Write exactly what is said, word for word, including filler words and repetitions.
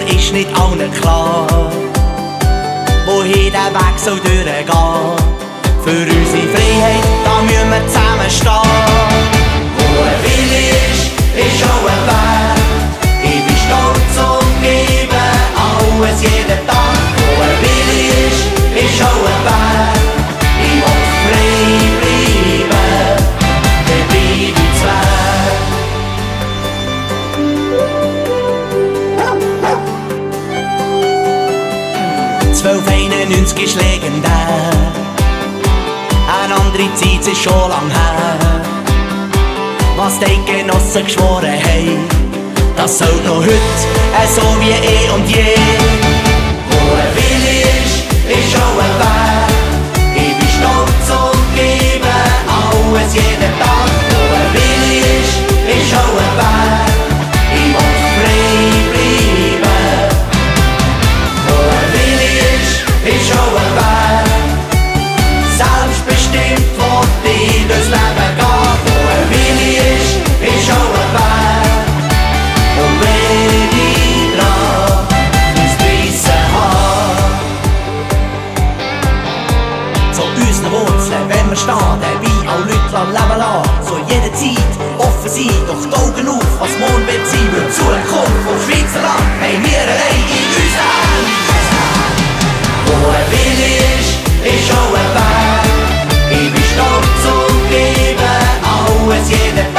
ist nicht allen klar, wohin der Weg soll durchgehen. Für unsere Freiheit, da müssen wir zusammenstehen. Wo ein Wille ist, ist auch ein Weg. Ich bin stolz und gebe alles jeden Tag. Wo ein Wille ist, ist auch ein Weg. Ich will frei bleiben, dann bleib ich zwei. zwölf einundneunzig ist legendär. Eine andere Zeit ist schon lang her. Was die Genossen geschworen haben, das soll noch heute, so wie eh und je. Wo ein Wille ist, ist auch ein Weg. Ich bin stolz und gebe alles jeden Tag. Wo ein Wille ist, ist auch ein Weg. Ich will frei bleiben. Wo ein Wille ist, ist auch ein Weg. Selbstbestimmt will ich durchs Leben gehen. Wo ein Wille ist, ist auch ein Weg. Und wenn ich dran ins Beissen habe, zu unseren Wurzeln, wenn wir stehen, dabei auch Leute leben lassen. So jede Zeit offen sein, doch die Augen auf, was morgen wird sein. Weil die Zukunft vom Schweizer Land haben wir allein in unseren Händen. Wo ein Wille ist, ist auch ein Weg. Ich bin stolz und gebe alles jeden Tag.